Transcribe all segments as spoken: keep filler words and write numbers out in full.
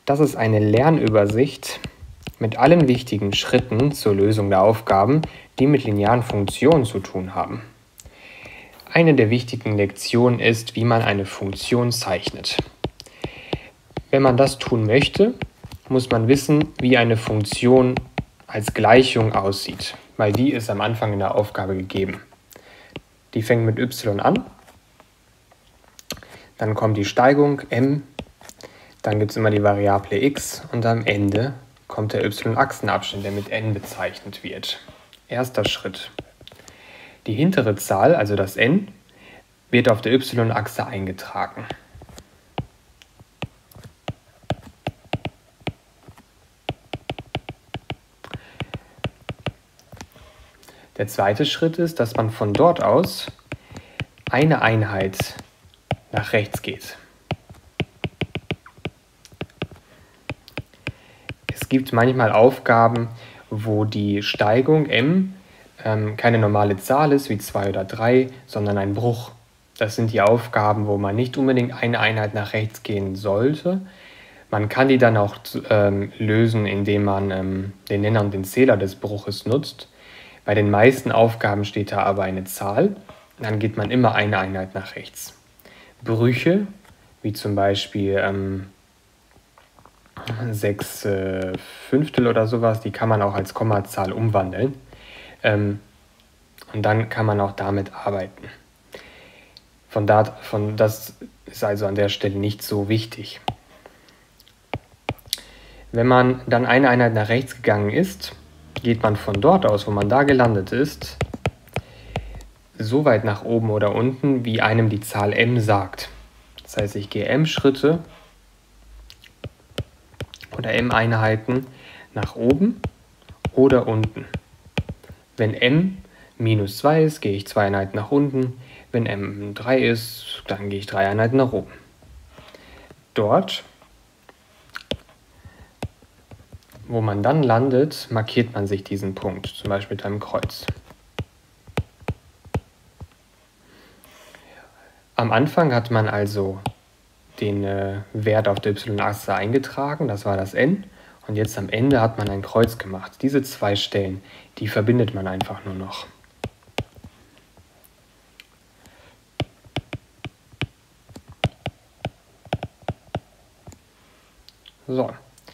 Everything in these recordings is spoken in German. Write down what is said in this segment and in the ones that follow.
Das ist eine Lernübersicht mit allen wichtigen Schritten zur Lösung der Aufgaben, die mit linearen Funktionen zu tun haben. Eine der wichtigen Lektionen ist, wie man eine Funktion zeichnet. Wenn man das tun möchte, muss man wissen, wie eine Funktion als Gleichung aussieht, weil die ist am Anfang in der Aufgabe gegeben. Die fängt mit y an, dann kommt die Steigung m, dann gibt es immer die Variable x und am Ende kommt der y-Achsenabschnitt, der mit n bezeichnet wird. Erster Schritt. Die hintere Zahl, also das n, wird auf der y-Achse eingetragen. Der zweite Schritt ist, dass man von dort aus eine Einheit nach rechts geht. Es gibt manchmal Aufgaben, wo die Steigung m ähm, keine normale Zahl ist, wie zwei oder drei, sondern ein Bruch. Das sind die Aufgaben, wo man nicht unbedingt eine Einheit nach rechts gehen sollte. Man kann die dann auch ähm, lösen, indem man ähm, den Nenner und den Zähler des Bruches nutzt. Bei den meisten Aufgaben steht da aber eine Zahl, dann geht man immer eine Einheit nach rechts. Brüche, wie zum Beispiel ähm, sechs äh, Fünftel oder sowas, die kann man auch als Kommazahl umwandeln. Ähm, und dann kann man auch damit arbeiten. Von da, von, das ist also an der Stelle nicht so wichtig. Wenn man dann eine Einheit nach rechts gegangen ist, geht man von dort aus, wo man da gelandet ist, so weit nach oben oder unten, wie einem die Zahl m sagt. Das heißt, ich gehe m Schritte oder m Einheiten nach oben oder unten. Wenn m minus zwei ist, gehe ich zwei Einheiten nach unten. Wenn m drei ist, dann gehe ich drei Einheiten nach oben. Dort, wo man dann landet, markiert man sich diesen Punkt, zum Beispiel mit einem Kreuz. Am Anfang hat man also den äh, Wert auf der y-Achse eingetragen, das war das n, und jetzt am Ende hat man ein Kreuz gemacht. Diese zwei Stellen, die verbindet man einfach nur noch. So.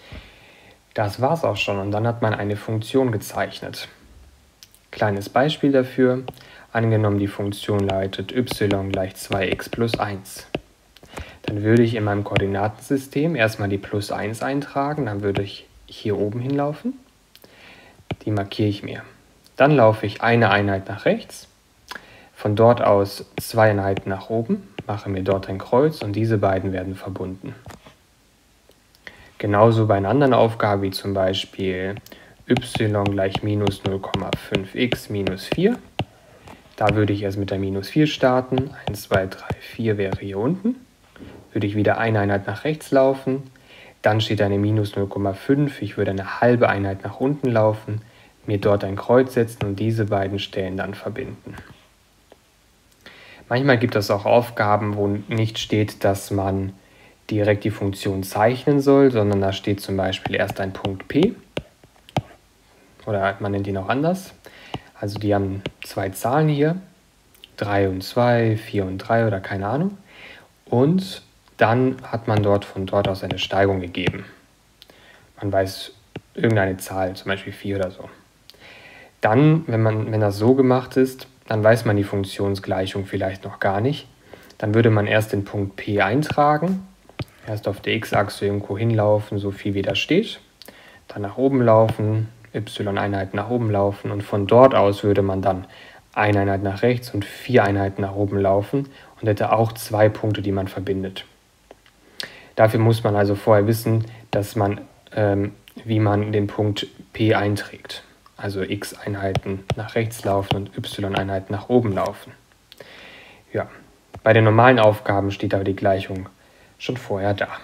Das war's auch schon und dann hat man eine Funktion gezeichnet. Kleines Beispiel dafür. Angenommen, die Funktion lautet y gleich zwei x plus eins. Dann würde ich in meinem Koordinatensystem erstmal die plus eins eintragen, dann würde ich hier oben hinlaufen. Die markiere ich mir. Dann laufe ich eine Einheit nach rechts, von dort aus zwei Einheiten nach oben, mache mir dort ein Kreuz und diese beiden werden verbunden. Genauso bei einer anderen Aufgabe, wie zum Beispiel y gleich minus null Komma fünf x minus vier. Da würde ich erst mit der minus vier starten. eins, zwei, drei, vier wäre hier unten. Würde ich wieder eine Einheit nach rechts laufen. Dann steht eine minus null Komma fünf. Ich würde eine halbe Einheit nach unten laufen, mir dort ein Kreuz setzen und diese beiden Stellen dann verbinden. Manchmal gibt es auch Aufgaben, wo nicht steht, dass man direkt die Funktion zeichnen soll, sondern da steht zum Beispiel erst ein Punkt P oder man nennt ihn auch anders. Also die haben zwei Zahlen hier, drei und zwei, vier und drei oder keine Ahnung. Und dann hat man dort von dort aus eine Steigung gegeben. Man weiß irgendeine Zahl, zum Beispiel vier oder so. Dann, wenn, man, wenn das so gemacht ist, dann weiß man die Funktionsgleichung vielleicht noch gar nicht. Dann würde man erst den Punkt P eintragen, erst auf der x-Achse irgendwo hinlaufen, so viel wie da steht. Dann nach oben laufen, y-Einheiten nach oben laufen und von dort aus würde man dann eine Einheit nach rechts und vier Einheiten nach oben laufen und hätte auch zwei Punkte, die man verbindet. Dafür muss man also vorher wissen, dass man, ähm, wie man den Punkt P einträgt. Also x-Einheiten nach rechts laufen und y-Einheiten nach oben laufen. Ja, bei den normalen Aufgaben steht aber die Gleichung schon vorher da.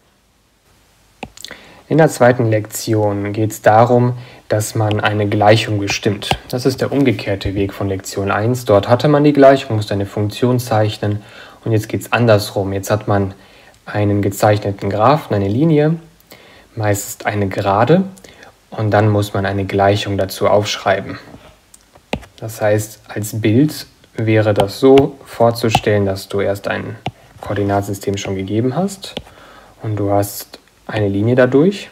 In der zweiten Lektion geht es darum, dass man eine Gleichung bestimmt. Das ist der umgekehrte Weg von Lektion eins. Dort hatte man die Gleichung, musste eine Funktion zeichnen und jetzt geht es andersrum. Jetzt hat man einen gezeichneten Graphen, eine Linie meist eine Gerade und dann muss man eine Gleichung dazu aufschreiben. Das heißt, als Bild wäre das so vorzustellen, dass du erst ein Koordinatensystem schon gegeben hast und du hast eine Linie dadurch.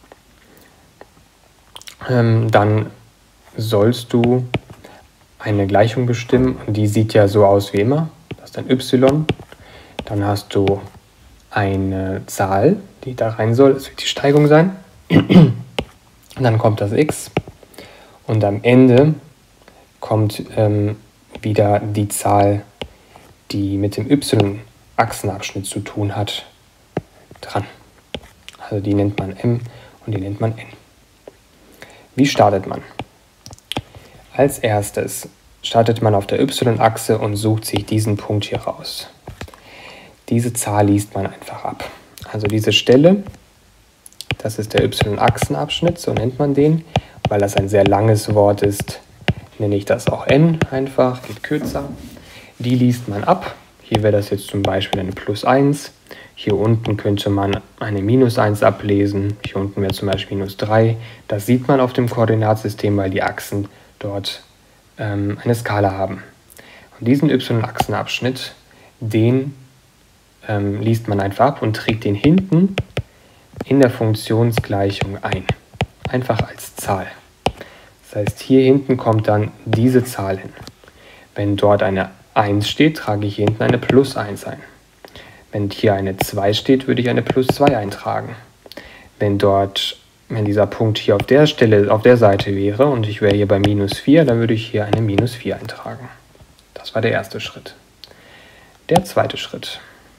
Ähm, dann sollst du eine Gleichung bestimmen und die sieht ja so aus wie immer. Das ist ein y, dann hast du eine Zahl, die da rein soll, das wird die Steigung sein. Und dann kommt das x und am Ende kommt ähm, wieder die Zahl, die mit dem y-Achsenabschnitt zu tun hat, dran. Also die nennt man m und die nennt man n. Wie startet man? Als erstes startet man auf der y-Achse und sucht sich diesen Punkt hier raus. Diese Zahl liest man einfach ab. Also diese Stelle, das ist der y-Achsenabschnitt, so nennt man den. Weil das ein sehr langes Wort ist, nenne ich das auch n einfach, geht kürzer. Die liest man ab. Hier wäre das jetzt zum Beispiel eine plus eins. Hier unten könnte man eine minus eins ablesen. Hier unten wäre zum Beispiel minus drei. Das sieht man auf dem Koordinatsystem, weil die Achsen dort ähm, eine Skala haben. Und diesen y-Achsenabschnitt, den ähm, liest man einfach ab und trägt den hinten in der Funktionsgleichung ein. Einfach als Zahl. Das heißt, hier hinten kommt dann diese Zahl hin. Wenn dort eine eins steht, trage ich hier hinten eine plus eins ein. Wenn hier eine zwei steht, würde ich eine plus zwei eintragen. Wenn dort, wenn dieser Punkt hier auf der Stelle, auf der Seite wäre und ich wäre hier bei minus vier, dann würde ich hier eine minus vier eintragen. Das war der erste Schritt. Der zweite Schritt.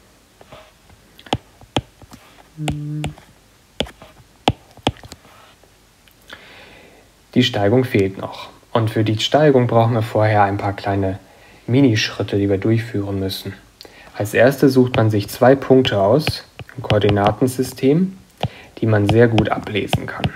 Die Steigung fehlt noch. Und für die Steigung brauchen wir vorher ein paar kleine Minischritte, die wir durchführen müssen. Als erstes sucht man sich zwei Punkte aus im Koordinatensystem, die man sehr gut ablesen kann.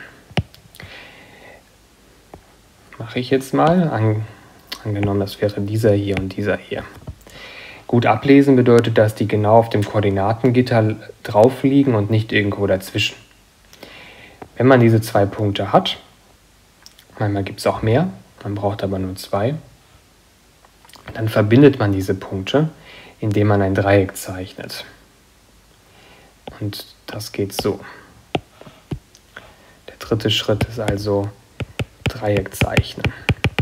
Mache ich jetzt mal. An, angenommen, das wäre dieser hier und dieser hier. Gut ablesen bedeutet, dass die genau auf dem Koordinatengitter drauf liegen und nicht irgendwo dazwischen. Wenn man diese zwei Punkte hat, manchmal gibt es auch mehr, man braucht aber nur zwei, dann verbindet man diese Punkte, indem man ein Dreieck zeichnet. Und das geht so. Der dritte Schritt ist also Dreieck zeichnen.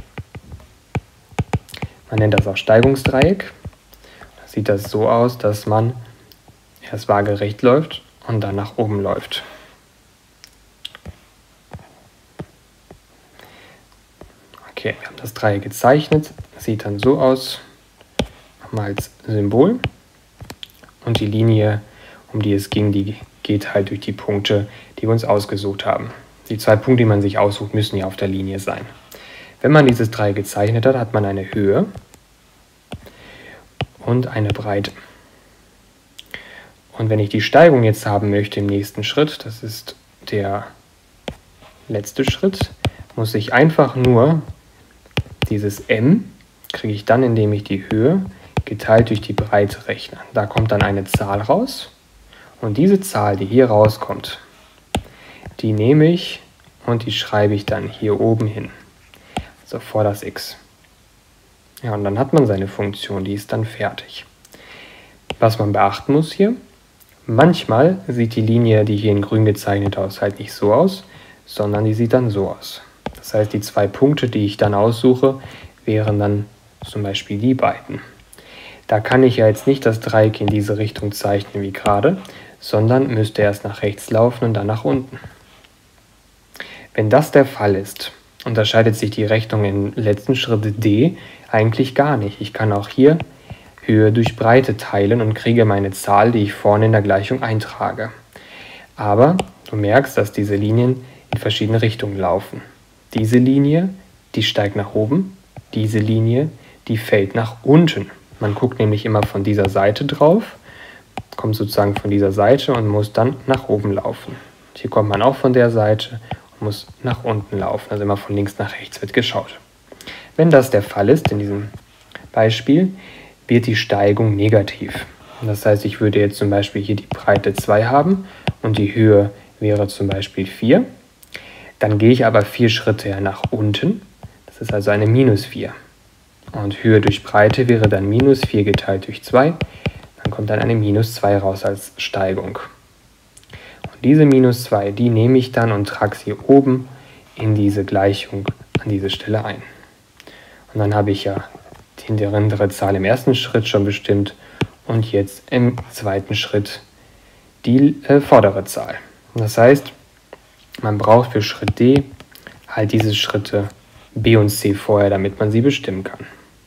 Man nennt das auch Steigungsdreieck. Da sieht das so aus, dass man erst waagerecht läuft und dann nach oben läuft. Okay, wir haben das Dreieck gezeichnet. Das sieht dann so aus. Nochmal als Symbol. Und die Linie, um die es ging, die geht halt durch die Punkte, die wir uns ausgesucht haben. Die zwei Punkte, die man sich aussucht, müssen ja auf der Linie sein. Wenn man dieses Dreieck gezeichnet hat, hat man eine Höhe und eine Breite. Und wenn ich die Steigung jetzt haben möchte im nächsten Schritt, das ist der letzte Schritt, muss ich einfach nur dieses m, kriege ich dann, indem ich die Höhe geteilt durch die Breite rechne. Da kommt dann eine Zahl raus und diese Zahl, die hier rauskommt, die nehme ich und die schreibe ich dann hier oben hin, also vor das x. Ja, und dann hat man seine Funktion, die ist dann fertig. Was man beachten muss hier, manchmal sieht die Linie, die hier in grün gezeichnet aus, halt nicht so aus, sondern die sieht dann so aus. Das heißt, die zwei Punkte, die ich dann aussuche, wären dann zum Beispiel die beiden. Da kann ich ja jetzt nicht das Dreieck in diese Richtung zeichnen wie gerade, sondern müsste erst nach rechts laufen und dann nach unten. Wenn das der Fall ist, unterscheidet sich die Rechnung im letzten Schritt D eigentlich gar nicht. Ich kann auch hier Höhe durch Breite teilen und kriege meine Zahl, die ich vorne in der Gleichung eintrage. Aber du merkst, dass diese Linien in verschiedene Richtungen laufen. Diese Linie, die steigt nach oben, diese Linie, die fällt nach unten. Man guckt nämlich immer von dieser Seite drauf, kommt sozusagen von dieser Seite und muss dann nach oben laufen. Hier kommt man auch von der Seite und muss nach unten laufen, also immer von links nach rechts wird geschaut. Wenn das der Fall ist, in diesem Beispiel, wird die Steigung negativ. Das heißt, ich würde jetzt zum Beispiel hier die Breite zwei haben und die Höhe wäre zum Beispiel vier. Dann gehe ich aber vier Schritte nach unten. Das ist also eine minus vier. Und Höhe durch Breite wäre dann minus vier geteilt durch zwei. Dann kommt dann eine minus zwei raus als Steigung. Und diese minus zwei, die nehme ich dann und trage sie oben in diese Gleichung an diese Stelle ein. Und dann habe ich ja die hintere Zahl im ersten Schritt schon bestimmt und jetzt im zweiten Schritt die äh, vordere Zahl. Das heißt, man braucht für Schritt D halt diese Schritte B und C vorher, damit man sie bestimmen kann.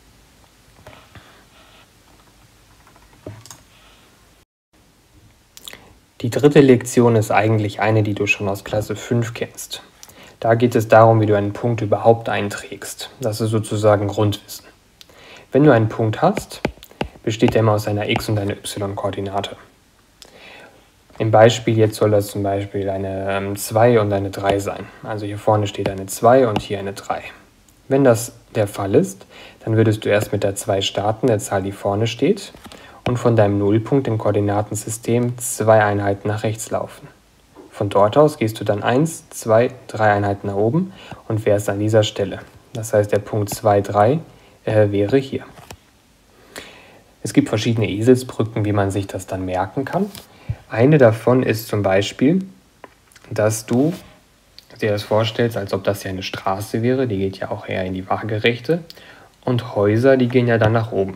Die dritte Lektion ist eigentlich eine, die du schon aus Klasse fünf kennst. Da geht es darum, wie du einen Punkt überhaupt einträgst. Das ist sozusagen Grundwissen. Wenn du einen Punkt hast, besteht er immer aus einer x- und einer y-Koordinate. Im Beispiel jetzt soll das zum Beispiel eine zwei und eine drei sein. Also hier vorne steht eine zwei und hier eine drei. Wenn das der Fall ist, dann würdest du erst mit der zwei starten, der Zahl, die vorne steht, und von deinem Nullpunkt im Koordinatensystem zwei Einheiten nach rechts laufen. Von dort aus gehst du dann eins, zwei, drei Einheiten nach oben und wärst an dieser Stelle. Das heißt, der Punkt zwei, drei äh, wäre hier. Es gibt verschiedene Eselsbrücken, wie man sich das dann merken kann. Eine davon ist zum Beispiel, dass du dir das vorstellst, als ob das ja eine Straße wäre, die geht ja auch eher in die Waagerechte, und Häuser, die gehen ja dann nach oben.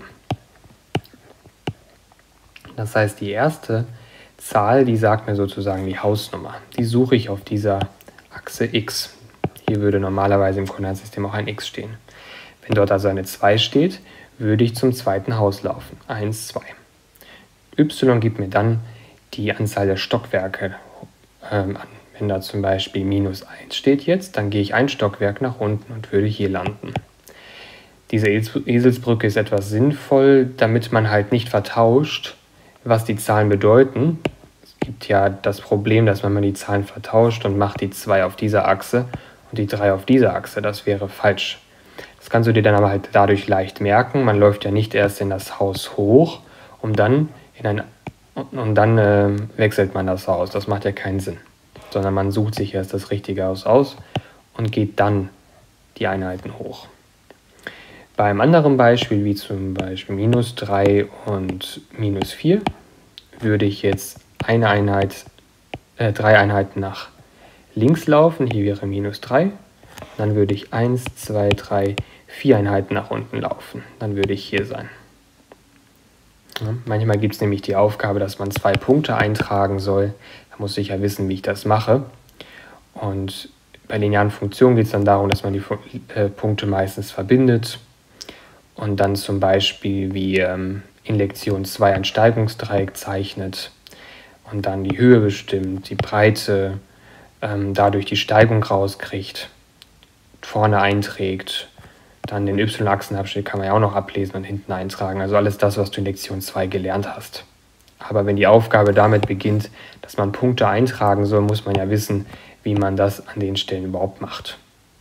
Das heißt, die erste Zahl, die sagt mir sozusagen die Hausnummer. Die suche ich auf dieser Achse x. Hier würde normalerweise im Koordinatensystem auch ein x stehen. Wenn dort also eine zwei steht, würde ich zum zweiten Haus laufen. eins, zwei. Y gibt mir dann die Anzahl der Stockwerke ähm, an. Wenn da zum Beispiel minus eins steht jetzt, dann gehe ich ein Stockwerk nach unten und würde hier landen. Diese Eselsbrücke ist etwas sinnvoll, damit man halt nicht vertauscht, was die Zahlen bedeuten. Es gibt ja das Problem, dass man mal die Zahlen vertauscht und macht die zwei auf dieser Achse und die drei auf dieser Achse. Das wäre falsch. Das kannst du dir dann aber halt dadurch leicht merken. Man läuft ja nicht erst in das Haus hoch, um dann in ein und dann äh, wechselt man das Haus. Das macht ja keinen Sinn. Sondern man sucht sich erst das richtige Haus aus und geht dann die Einheiten hoch. Beim anderen Beispiel, wie zum Beispiel minus drei und minus vier, würde ich jetzt eine Einheit, äh, drei Einheiten nach links laufen. Hier wäre minus drei. Dann würde ich eins, zwei, drei, vier Einheiten nach unten laufen. Dann würde ich hier sein. Ja, manchmal gibt es nämlich die Aufgabe, dass man zwei Punkte eintragen soll. Da muss ich ja wissen, wie ich das mache. Und bei linearen Funktionen geht es dann darum, dass man die äh, Punkte meistens verbindet und dann zum Beispiel wie ähm, in Lektion zwei ein Steigungsdreieck zeichnet und dann die Höhe bestimmt, die Breite, ähm, dadurch die Steigung rauskriegt, vorne einträgt, dann den y-Achsenabschnitt kann man ja auch noch ablesen und hinten eintragen. Also alles das, was du in Lektion zwei gelernt hast. Aber wenn die Aufgabe damit beginnt, dass man Punkte eintragen soll, muss man ja wissen, wie man das an den Stellen überhaupt macht.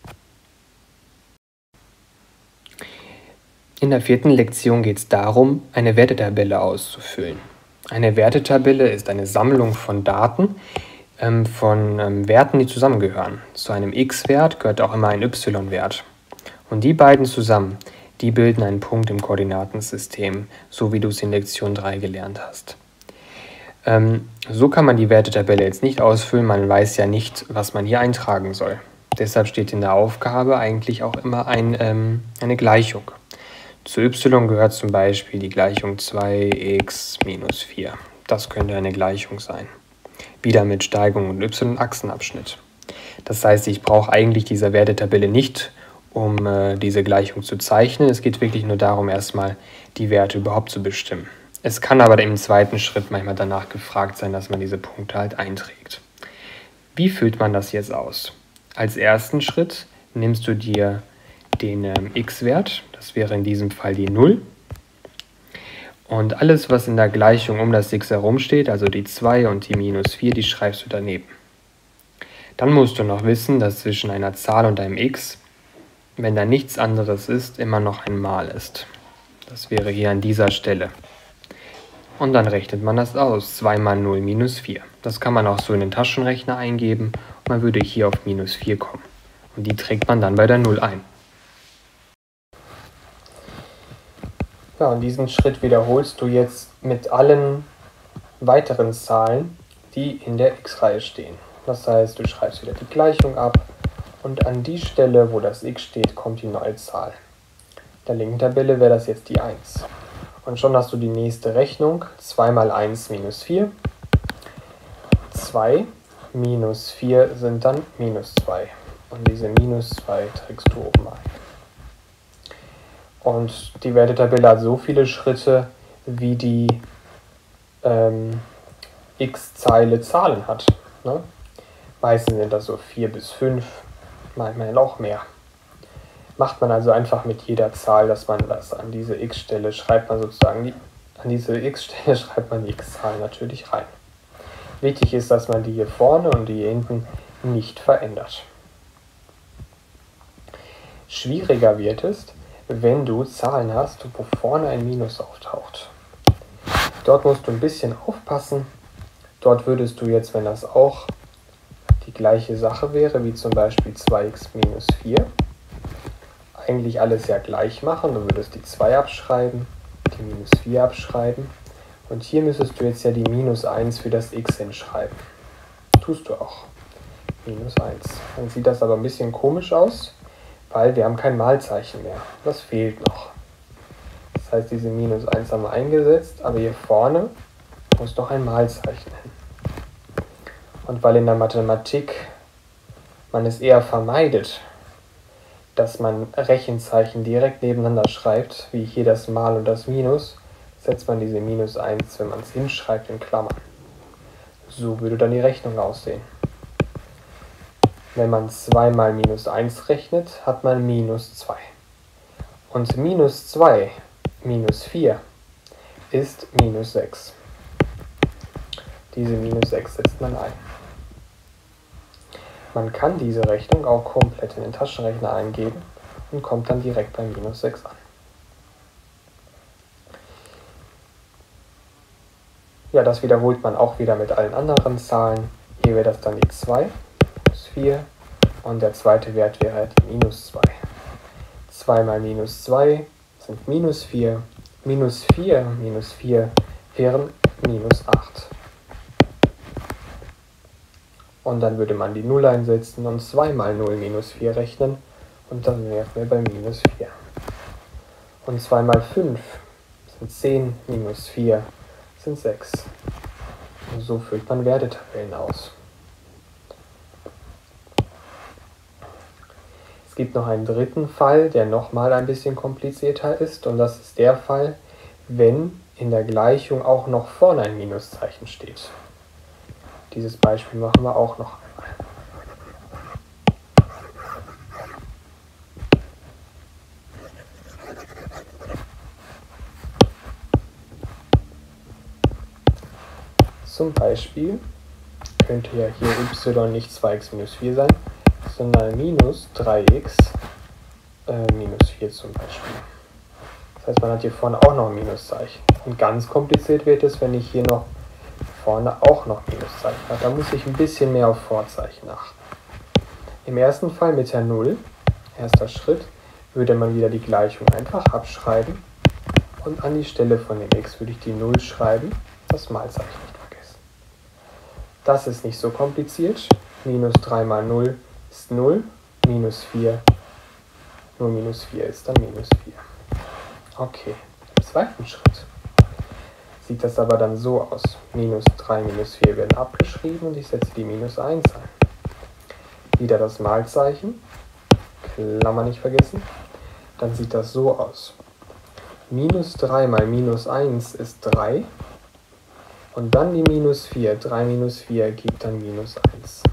In der vierten Lektion geht es darum, eine Wertetabelle auszufüllen. Eine Wertetabelle ist eine Sammlung von Daten, ähm, von ähm, Werten, die zusammengehören. Zu einem x-Wert gehört auch immer ein y-Wert. Und die beiden zusammen, die bilden einen Punkt im Koordinatensystem, so wie du es in Lektion drei gelernt hast. Ähm, so kann man die Wertetabelle jetzt nicht ausfüllen, man weiß ja nicht, was man hier eintragen soll. Deshalb steht in der Aufgabe eigentlich auch immer ein, ähm, eine Gleichung. Zu y gehört zum Beispiel die Gleichung zwei x minus vier. Das könnte eine Gleichung sein. Wieder mit Steigung und y-Achsenabschnitt. Das heißt, ich brauche eigentlich diese Wertetabelle nicht, um äh, diese Gleichung zu zeichnen. Es geht wirklich nur darum, erstmal die Werte überhaupt zu bestimmen. Es kann aber im zweiten Schritt manchmal danach gefragt sein, dass man diese Punkte halt einträgt. Wie füllt man das jetzt aus? Als ersten Schritt nimmst du dir den ähm, x-Wert, das wäre in diesem Fall die null. Und alles, was in der Gleichung um das x herumsteht, also die zwei und die minus vier, die schreibst du daneben. Dann musst du noch wissen, dass zwischen einer Zahl und einem x, wenn da nichts anderes ist, immer noch ein Mal ist. Das wäre hier an dieser Stelle. Und dann rechnet man das aus. zwei mal null minus vier. Das kann man auch so in den Taschenrechner eingeben. Und man würde hier auf minus vier kommen. Und die trägt man dann bei der null ein. Ja, und diesen Schritt wiederholst du jetzt mit allen weiteren Zahlen, die in der x-Reihe stehen. Das heißt, du schreibst wieder die Gleichung ab und an die Stelle, wo das x steht, kommt die neue Zahl. In der linken Tabelle wäre das jetzt die eins. Und schon hast du die nächste Rechnung. zwei mal eins minus vier. zwei minus vier sind dann minus zwei. Und diese minus zwei trägst du oben ein. Und die Wertetabelle hat so viele Schritte, wie die ähm, x-Zeile Zahlen hat. Ne? Meistens sind das so vier bis fünf, manchmal noch mehr. Macht man also einfach mit jeder Zahl, dass man das an diese x-Stelle schreibt, man sozusagen die, an diese x-Stelle schreibt man die x-Zahl natürlich rein. Wichtig ist, dass man die hier vorne und die hier hinten nicht verändert. Schwieriger wird es, wenn du Zahlen hast, wo vorne ein Minus auftaucht. Dort musst du ein bisschen aufpassen. Dort würdest du jetzt, wenn das auch die gleiche Sache wäre, wie zum Beispiel zwei x minus vier, eigentlich alles ja gleich machen. Du würdest die zwei abschreiben, die minus vier abschreiben und hier müsstest du jetzt ja die minus eins für das x hinschreiben. Tust du auch. minus eins. Dann sieht das aber ein bisschen komisch aus, weil wir haben kein Malzeichen mehr. Das fehlt noch. Das heißt, diese minus eins haben wir eingesetzt, aber hier vorne muss noch ein Malzeichen hin. Und weil in der Mathematik man es eher vermeidet, dass man Rechenzeichen direkt nebeneinander schreibt, wie hier das Mal und das Minus, setzt man diese minus eins, wenn man es hinschreibt, in Klammern. So würde dann die Rechnung aussehen. Wenn man zwei mal minus eins rechnet, hat man minus zwei. Und minus zwei minus vier ist minus sechs. Diese minus sechs setzt man ein. Man kann diese Rechnung auch komplett in den Taschenrechner eingeben und kommt dann direkt bei minus sechs an. Ja, das wiederholt man auch wieder mit allen anderen Zahlen. Hier wäre das dann die zwei, minus vier und der zweite Wert wäre die minus zwei. zwei mal minus zwei sind minus vier, minus vier minus vier wären minus acht. Und dann würde man die null einsetzen und zwei mal null minus vier rechnen und dann wären wir bei minus vier. Und zwei mal fünf sind zehn, minus vier sind sechs. Und so füllt man Wertetabellen aus. Es gibt noch einen dritten Fall, der nochmal ein bisschen komplizierter ist, und das ist der Fall, wenn in der Gleichung auch noch vorne ein Minuszeichen steht. Dieses Beispiel machen wir auch noch einmal. Zum Beispiel könnte ja hier y nicht zwei x minus vier sein, sondern minus drei x äh, minus vier zum Beispiel. Das heißt, man hat hier vorne auch noch ein Minuszeichen. Und ganz kompliziert wird es, wenn ich hier noch vorne auch noch Minuszeichen habe. Da muss ich ein bisschen mehr auf Vorzeichen achten. Im ersten Fall mit der null, erster Schritt, würde man wieder die Gleichung einfach abschreiben und an die Stelle von dem x würde ich die null schreiben, das Malzeichen nicht vergessen. Das ist nicht so kompliziert. Minus drei mal null ist null, minus vier, null minus vier ist dann minus vier. Okay, im zweiten Schritt sieht das aber dann so aus. Minus drei, minus vier werden abgeschrieben und ich setze die minus eins ein. Wieder das Malzeichen, Klammer nicht vergessen. Dann sieht das so aus. Minus drei mal minus eins ist drei. Und dann die minus vier. drei minus vier gibt dann minus eins.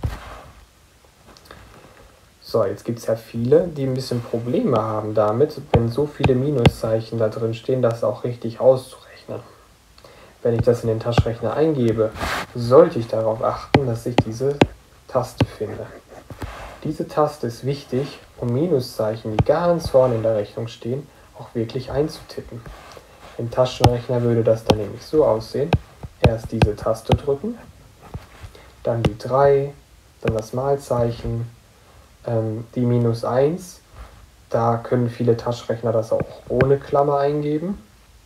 So, jetzt gibt es ja viele, die ein bisschen Probleme haben damit, wenn so viele Minuszeichen da drin stehen, das auch richtig auszurechnen. Wenn ich das in den Taschenrechner eingebe, sollte ich darauf achten, dass ich diese Taste finde. Diese Taste ist wichtig, um Minuszeichen, die ganz vorne in der Rechnung stehen, auch wirklich einzutippen. Im Taschenrechner würde das dann nämlich so aussehen. Erst diese Taste drücken, dann die drei, dann das Malzeichen, ähm, die minus eins. Da können viele Taschenrechner das auch ohne Klammer eingeben.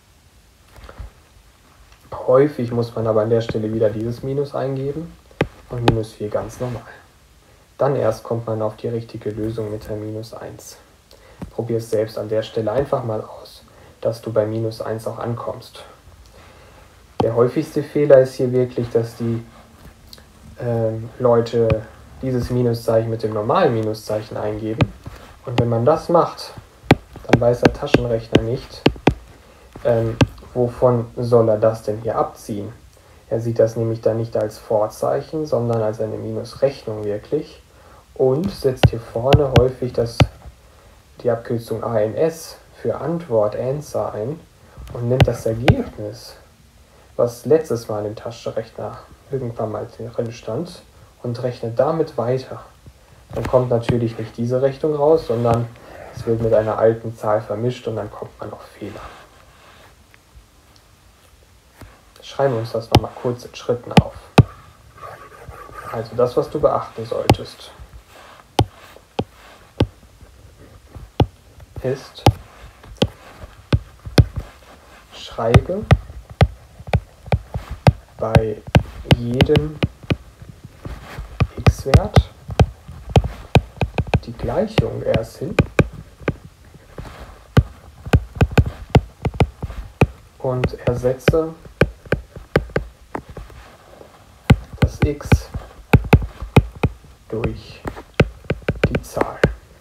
Häufig muss man aber an der Stelle wieder dieses Minus eingeben und minus vier ganz normal. Dann erst kommt man auf die richtige Lösung mit der minus eins. Probier es selbst an der Stelle einfach mal aus, dass du bei minus eins auch ankommst. Der häufigste Fehler ist hier wirklich, dass die äh, Leute dieses Minuszeichen mit dem normalen Minuszeichen eingeben. Und wenn man das macht, dann weiß der Taschenrechner nicht, ähm, wovon soll er das denn hier abziehen. Er sieht das nämlich dann nicht als Vorzeichen, sondern als eine Minusrechnung wirklich und setzt hier vorne häufig das, die Abkürzung A N S für Antwort, Answer ein und nimmt das Ergebnis, was letztes Mal im Taschenrechner irgendwann mal drin stand, und rechnet damit weiter. Dann kommt natürlich nicht diese Rechnung raus, sondern es wird mit einer alten Zahl vermischt und dann kommt man auf Fehler. Schreiben wir uns das nochmal kurz in Schritten auf. Also das, was du beachten solltest, ist, schreibe bei jedem x-Wert die Gleichung erst hin und ersetze das x durch die Zahl.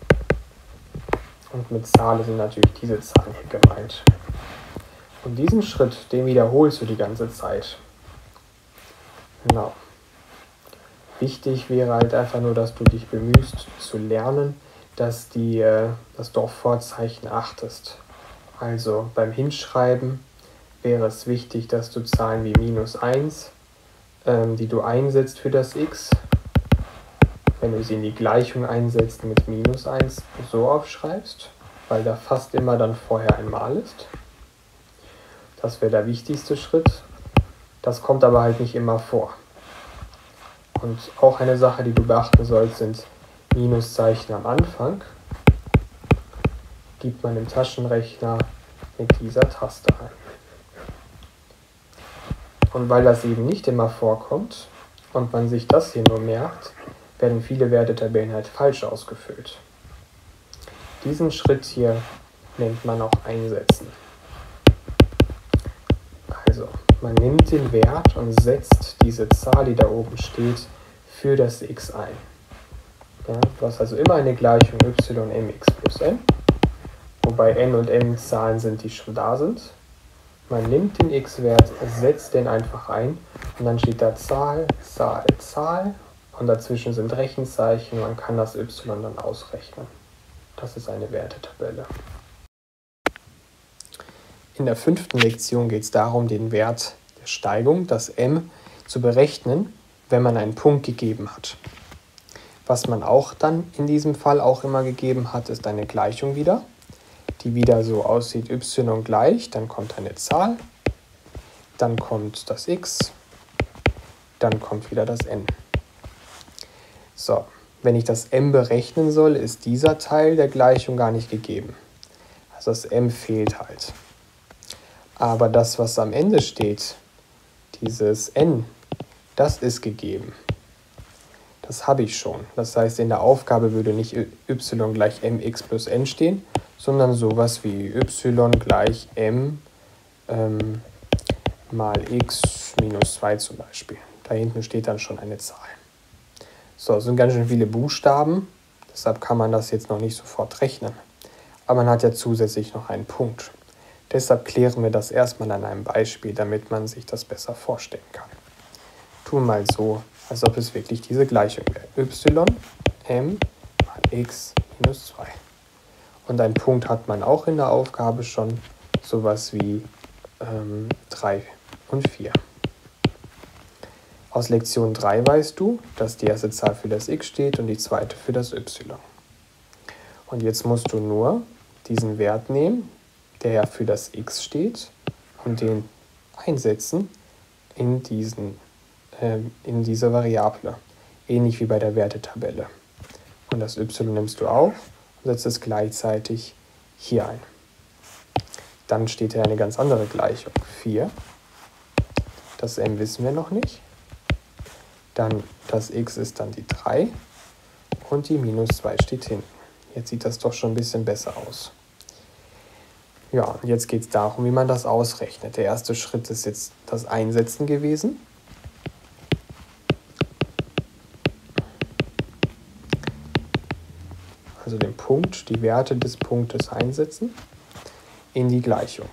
Und mit Zahl sind natürlich diese Zahlen hier gemeint. Und diesen Schritt, den wiederholst du die ganze Zeit. Genau. Wichtig wäre halt einfach nur, dass du dich bemühst zu lernen, dass, die, dass du auf Vorzeichen achtest. Also beim Hinschreiben wäre es wichtig, dass du Zahlen wie minus eins, ähm, die du einsetzt für das x, wenn du sie in die Gleichung einsetzt mit minus eins, so aufschreibst, weil da fast immer dann vorher ein Mal ist. Das wäre der wichtigste Schritt. Das kommt aber halt nicht immer vor. Und auch eine Sache, die du beachten sollst, sind Minuszeichen am Anfang. Gibt man im Taschenrechner mit dieser Taste ein. Und weil das eben nicht immer vorkommt und man sich das hier nur merkt, werden viele Wertetabellen halt falsch ausgefüllt. Diesen Schritt hier nennt man auch Einsetzen. Also, man nimmt den Wert und setzt diese Zahl, die da oben steht, für das x ein. Ja, du hast also immer eine Gleichung y mx plus n, wobei n und m Zahlen sind, die schon da sind. Man nimmt den x-Wert, setzt den einfach ein und dann steht da Zahl, Zahl, Zahl und dazwischen sind Rechenzeichen und man kann das y dann ausrechnen. Das ist eine Wertetabelle. In der fünften Lektion geht es darum, den Wert der Steigung, das m, zu berechnen, wenn man einen Punkt gegeben hat. Was man auch dann in diesem Fall auch immer gegeben hat, ist eine Gleichung wieder, die wieder so aussieht, y gleich, dann kommt eine Zahl, dann kommt das x, dann kommt wieder das n. So, wenn ich das m berechnen soll, ist dieser Teil der Gleichung gar nicht gegeben. Also das m fehlt halt. Aber das, was am Ende steht, dieses n, das ist gegeben. Das habe ich schon. Das heißt, in der Aufgabe würde nicht y gleich mx plus n stehen, sondern sowas wie y gleich m ähm, mal x minus zwei zum Beispiel. Da hinten steht dann schon eine Zahl. So, das sind ganz schön viele Buchstaben, deshalb kann man das jetzt noch nicht sofort rechnen. Aber man hat ja zusätzlich noch einen Punkt. Deshalb klären wir das erstmal an einem Beispiel, damit man sich das besser vorstellen kann. Tun mal so, als ob es wirklich diese Gleichung wäre. y m mal x minus zwei. Und einen Punkt hat man auch in der Aufgabe schon, sowas wie ähm, drei und vier. Aus Lektion drei weißt du, dass die erste Zahl für das x steht und die zweite für das y. Und jetzt musst du nur diesen Wert nehmen, der ja für das x steht, und den einsetzen in, diesen, äh, in diese Variable, ähnlich wie bei der Wertetabelle. Und das y nimmst du auf und setzt es gleichzeitig hier ein. Dann steht hier eine ganz andere Gleichung, vier. Das m wissen wir noch nicht. Dann das x ist dann die drei und die minus zwei steht hinten. Jetzt sieht das doch schon ein bisschen besser aus. Ja, und jetzt geht es darum, wie man das ausrechnet. Der erste Schritt ist jetzt das Einsetzen gewesen. Also den Punkt, die Werte des Punktes einsetzen in die Gleichung.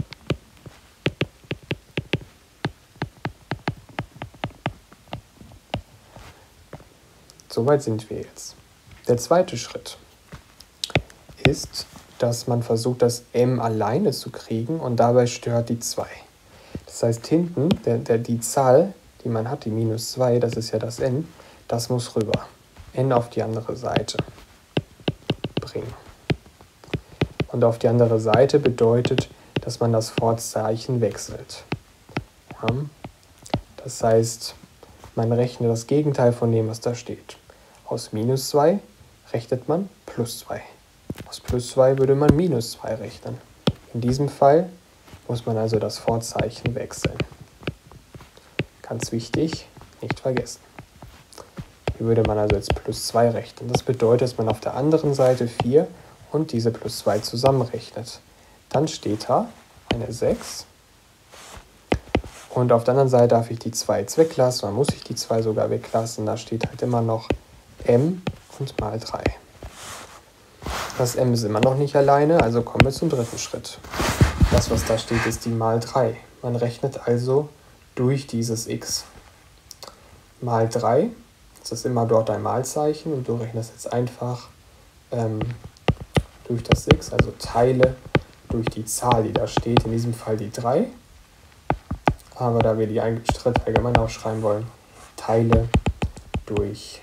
Soweit sind wir jetzt. Der zweite Schritt ist, dass man versucht, das m alleine zu kriegen und dabei stört die zwei. Das heißt, hinten, der, der, die Zahl, die man hat, die minus zwei, das ist ja das n, das muss rüber. N auf die andere Seite bringen. Und auf die andere Seite bedeutet, dass man das Vorzeichen wechselt. Ja. Das heißt, man rechnet das Gegenteil von dem, was da steht. Aus minus zwei rechnet man plus zwei. Aus plus zwei würde man minus zwei rechnen. In diesem Fall muss man also das Vorzeichen wechseln. Ganz wichtig, nicht vergessen. Hier würde man also jetzt plus zwei rechnen. Das bedeutet, dass man auf der anderen Seite vier und diese plus zwei zusammenrechnet. Dann steht da eine sechs. Und auf der anderen Seite darf ich die zwei jetzt weglassen. Dann muss ich die zwei sogar weglassen. Da steht halt immer noch m und mal drei. Das m ist immer noch nicht alleine, also kommen wir zum dritten Schritt. Das, was da steht, ist die mal drei. Man rechnet also durch dieses x. Mal drei, das ist immer dort ein Malzeichen und du rechnest jetzt einfach ähm, durch das x, also teile durch die Zahl, die da steht, in diesem Fall die drei. Aber da wir die Schritt allgemein aufschreiben wollen, teile durch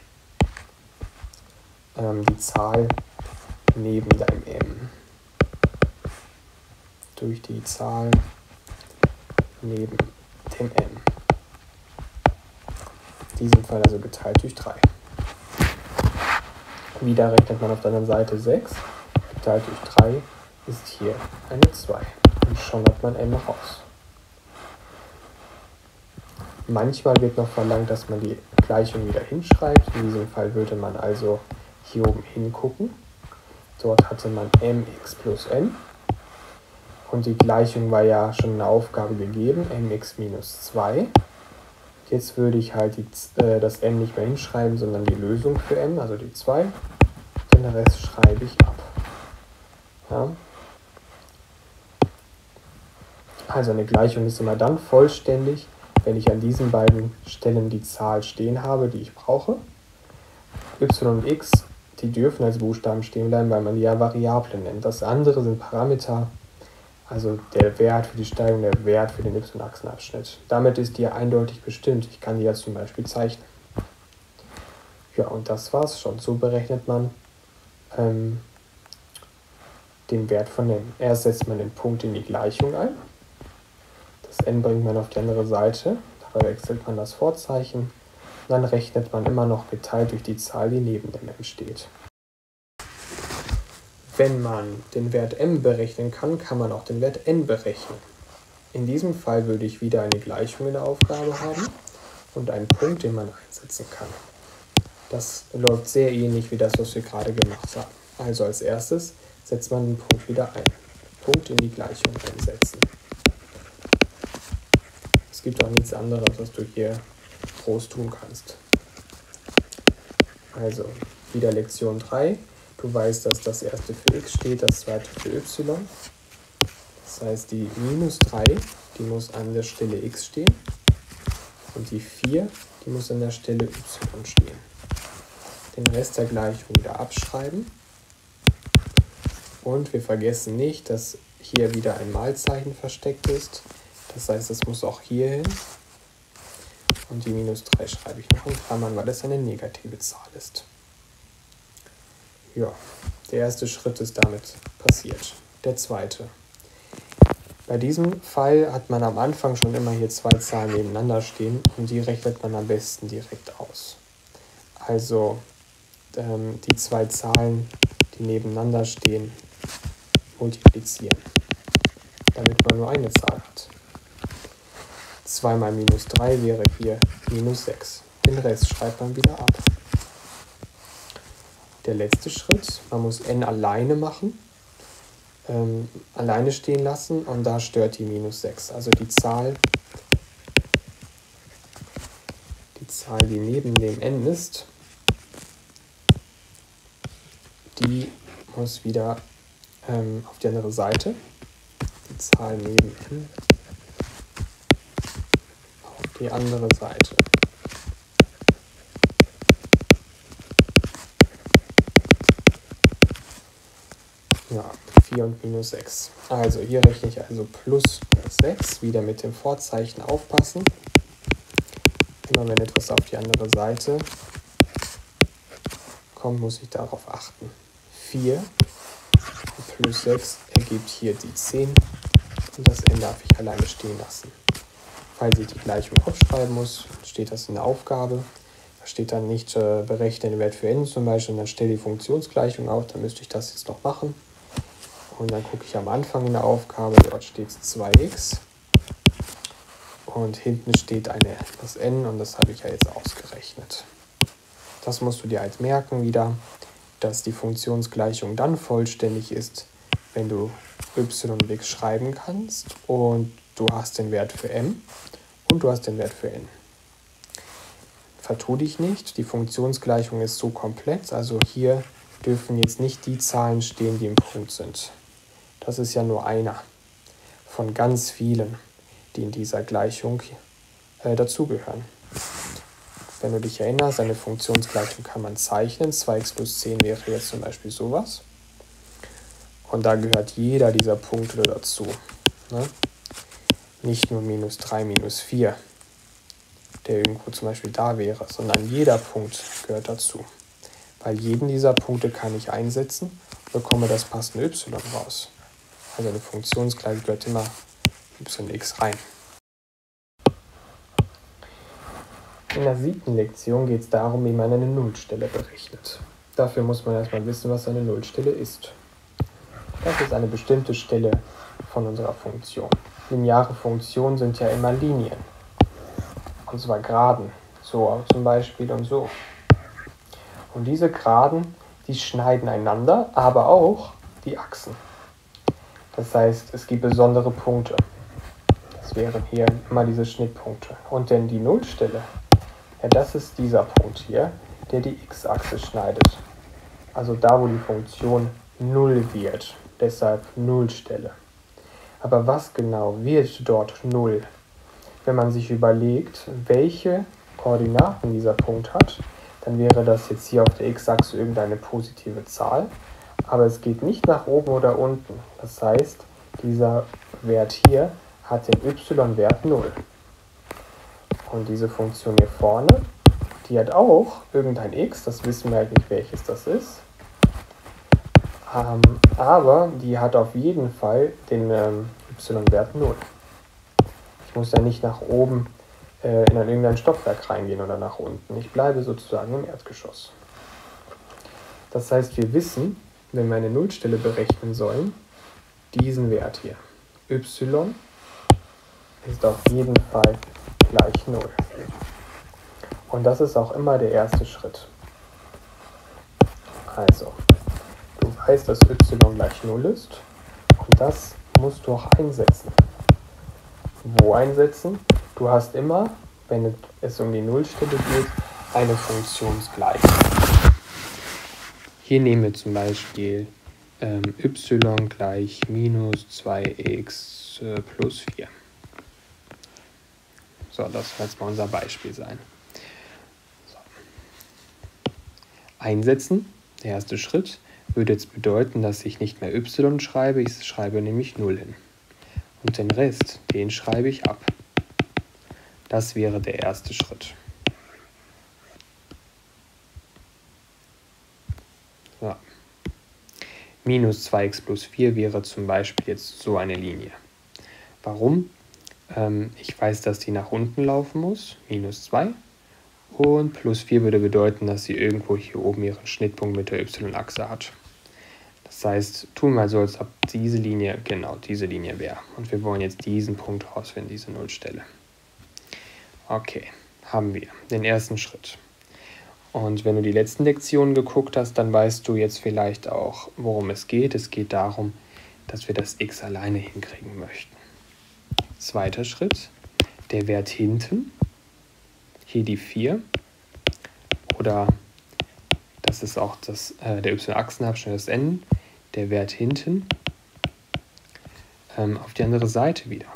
ähm, die Zahl neben deinem m. Durch die Zahl neben dem m. In diesem Fall also geteilt durch drei. Wieder rechnet man auf der anderen Seite sechs. Geteilt durch drei ist hier eine zwei. Und schon hat man m raus. Manchmal wird noch verlangt, dass man die Gleichung wieder hinschreibt. In diesem Fall würde man also hier oben hingucken. Dort hatte man mx plus n. Und die Gleichung war ja schon eine Aufgabe gegeben, mx minus zwei. Jetzt würde ich halt die, äh, das m nicht mehr hinschreiben, sondern die Lösung für m, also die zwei. Den Rest schreibe ich ab. Ja. Also eine Gleichung ist immer dann vollständig, wenn ich an diesen beiden Stellen die Zahl stehen habe, die ich brauche. Y und x, die dürfen als Buchstaben stehen bleiben, weil man die ja Variablen nennt. Das andere sind Parameter, also der Wert für die Steigung, der Wert für den y-Achsenabschnitt. Damit ist die ja eindeutig bestimmt. Ich kann die ja zum Beispiel zeichnen. Ja, und das war's schon. So berechnet man ähm, den Wert von n. Erst setzt man den Punkt in die Gleichung ein. Das n bringt man auf die andere Seite. Dabei wechselt man das Vorzeichen. Dann rechnet man immer noch geteilt durch die Zahl, die neben dem m steht. Wenn man den Wert m berechnen kann, kann man auch den Wert n berechnen. In diesem Fall würde ich wieder eine Gleichung in der Aufgabe haben und einen Punkt, den man einsetzen kann. Das läuft sehr ähnlich wie das, was wir gerade gemacht haben. Also als erstes setzt man den Punkt wieder ein. Punkt in die Gleichung einsetzen. Es gibt auch nichts anderes, was du hier groß tun kannst. Also wieder Lektion drei. Du weißt, dass das erste für x steht, das zweite für y. Das heißt, die minus drei, die muss an der Stelle x stehen. Und die vier, die muss an der Stelle y stehen. Den Rest der Gleichung wieder abschreiben. Und wir vergessen nicht, dass hier wieder ein Malzeichen versteckt ist. Das heißt, es muss auch hier hin. Und die minus drei schreibe ich noch in Klammern, weil es eine negative Zahl ist. Ja, der erste Schritt ist damit passiert. Der zweite. Bei diesem Fall hat man am Anfang schon immer hier zwei Zahlen nebeneinander stehen und die rechnet man am besten direkt aus. Also ähm, die zwei Zahlen, die nebeneinander stehen, multiplizieren, damit man nur eine Zahl hat. zwei mal minus drei wäre hier minus sechs. Den Rest schreibt man wieder ab. Der letzte Schritt, man muss n alleine machen, ähm, alleine stehen lassen und da stört die minus sechs. Also die Zahl, die Zahl, die neben dem n ist, die muss wieder ähm, auf die andere Seite. Die Zahl neben n auf die andere Seite. Ja, vier und minus sechs. Also hier rechne ich also plus sechs, wieder mit dem Vorzeichen aufpassen. Immer wenn etwas auf die andere Seite kommt, muss ich darauf achten. vier plus sechs ergibt hier die zehn und das n darf ich alleine stehen lassen. Falls ich die Gleichung aufschreiben muss, steht das in der Aufgabe. Da steht dann nicht äh, berechne den Wert für n zum Beispiel und dann stelle die Funktionsgleichung auf, dann müsste ich das jetzt noch machen. Und dann gucke ich am Anfang in der Aufgabe, dort steht zwei x und hinten steht eine, das n und das habe ich ja jetzt ausgerechnet. Das musst du dir halt merken wieder, dass die Funktionsgleichung dann vollständig ist, wenn du y und x schreiben kannst und du hast den Wert für m und du hast den Wert für n. Vertu dich nicht, die Funktionsgleichung ist so komplex, also hier dürfen jetzt nicht die Zahlen stehen, die im Punkt sind. Das ist ja nur einer von ganz vielen, die in dieser Gleichung äh, dazugehören. Wenn du dich erinnerst, eine Funktionsgleichung kann man zeichnen. zwei x plus zehn wäre jetzt zum Beispiel sowas. Und da gehört jeder dieser Punkte dazu. Ne? Nicht nur minus drei, minus vier, der irgendwo zum Beispiel da wäre, sondern jeder Punkt gehört dazu. Weil jeden dieser Punkte kann ich einsetzen und bekomme das passende y raus. Also eine Funktionsgleichung gehört immer y x rein. In der siebten Lektion geht es darum, wie man eine Nullstelle berechnet. Dafür muss man erstmal wissen, was eine Nullstelle ist. Das ist eine bestimmte Stelle von unserer Funktion. Lineare Funktionen sind ja immer Linien. Und zwar Geraden. So zum Beispiel und so. Und diese Geraden, die schneiden einander, aber auch die Achsen. Das heißt, es gibt besondere Punkte. Das wären hier immer diese Schnittpunkte. Und denn die Nullstelle, ja, das ist dieser Punkt hier, der die x-Achse schneidet. Also da, wo die Funktion null wird. Deshalb Nullstelle. Aber was genau wird dort null? Wenn man sich überlegt, welche Koordinaten dieser Punkt hat, dann wäre das jetzt hier auf der x-Achse irgendeine positive Zahl. Aber es geht nicht nach oben oder unten. Das heißt, dieser Wert hier hat den y-Wert null. Und diese Funktion hier vorne, die hat auch irgendein x, das wissen wir halt nicht, welches das ist. Ähm, aber die hat auf jeden Fall den ähm, y-Wert null. Ich muss ja nicht nach oben äh, in ein irgendein Stockwerk reingehen oder nach unten. Ich bleibe sozusagen im Erdgeschoss. Das heißt, wir wissen, wenn wir eine Nullstelle berechnen sollen, diesen Wert hier. Y ist auf jeden Fall gleich null. Und das ist auch immer der erste Schritt. Also, du weißt, dass y gleich null ist und das musst du auch einsetzen. Wo einsetzen? Du hast immer, wenn es um die Nullstelle geht, eine Funktionsgleichung. Hier nehmen wir zum Beispiel ähm, y gleich minus zwei x äh, plus vier. So, das soll jetzt mal unser Beispiel sein. So. Einsetzen, der erste Schritt, würde jetzt bedeuten, dass ich nicht mehr y schreibe, ich schreibe nämlich null hin. Und den Rest, den schreibe ich ab. Das wäre der erste Schritt. So. Minus zwei x plus vier wäre zum Beispiel jetzt so eine Linie. Warum? Ähm, ich weiß, dass die nach unten laufen muss, minus zwei. Und plus vier würde bedeuten, dass sie irgendwo hier oben ihren Schnittpunkt mit der y-Achse hat. Das heißt, tun wir so, als ob diese Linie genau diese Linie wäre. Und wir wollen jetzt diesen Punkt rausfinden, diese Nullstelle. Okay, haben wir den ersten Schritt. Und wenn du die letzten Lektionen geguckt hast, dann weißt du jetzt vielleicht auch, worum es geht. Es geht darum, dass wir das x alleine hinkriegen möchten. Zweiter Schritt, der Wert hinten, hier die vier, oder das ist auch das, äh, der y-Achsenabschnitt, das n, der Wert hinten, ähm, auf die andere Seite wieder.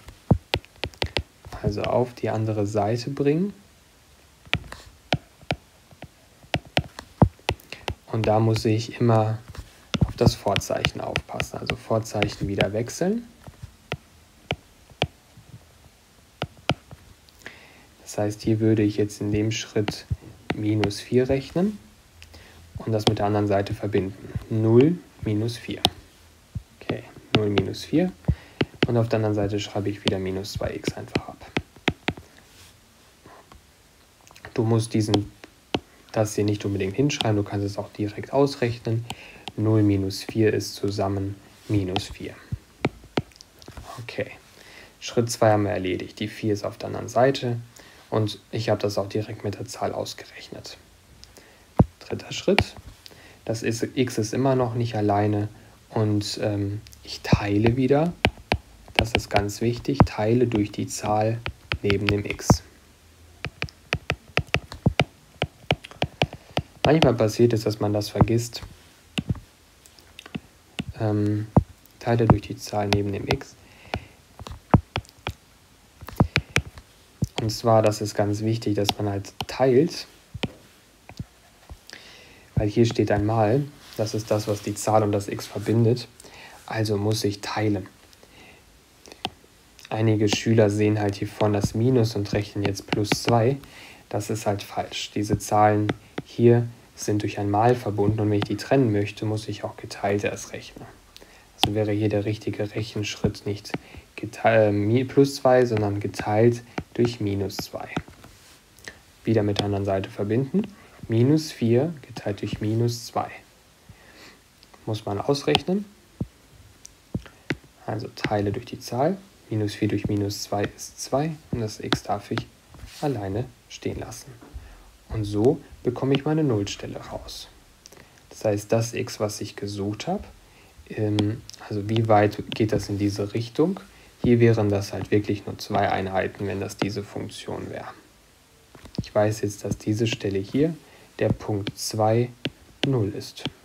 Also auf die andere Seite bringen. Und da muss ich immer auf das Vorzeichen aufpassen. Also Vorzeichen wieder wechseln. Das heißt, hier würde ich jetzt in dem Schritt minus vier rechnen und das mit der anderen Seite verbinden. null minus vier. Okay, null minus vier. Und auf der anderen Seite schreibe ich wieder minus zwei x einfach ab. Du musst diesen, das hier nicht unbedingt hinschreiben, du kannst es auch direkt ausrechnen. null minus vier ist zusammen minus vier. Okay, Schritt zwei haben wir erledigt. Die vier ist auf der anderen Seite und ich habe das auch direkt mit der Zahl ausgerechnet. Dritter Schritt, das ist, x ist immer noch nicht alleine und ähm, ich teile wieder. Das ist ganz wichtig, teile durch die Zahl neben dem x. Manchmal passiert es, dass man das vergisst. Ähm, teile durch die Zahl neben dem x. Und zwar, das ist ganz wichtig, dass man halt teilt, weil hier steht ein Mal, das ist das, was die Zahl und das x verbindet, also muss ich teilen. Einige Schüler sehen halt hier vorne das Minus und rechnen jetzt plus zwei. Das ist halt falsch. Diese Zahlen hier sind durch ein Mal verbunden und wenn ich die trennen möchte, muss ich auch geteilt erst rechnen. Also wäre hier der richtige Rechenschritt nicht geteilt, äh, plus zwei, sondern geteilt durch minus zwei. Wieder mit der anderen Seite verbinden. Minus vier geteilt durch minus zwei. Muss man ausrechnen. Also teile durch die Zahl. Minus vier durch minus zwei ist zwei und das x darf ich alleine stehen lassen. Und so bekomme ich meine Nullstelle raus. Das heißt, das x, was ich gesucht habe, ähm, also wie weit geht das in diese Richtung? Hier wären das halt wirklich nur zwei Einheiten, wenn das diese Funktion wäre. Ich weiß jetzt, dass diese Stelle hier der Punkt zwei, null ist.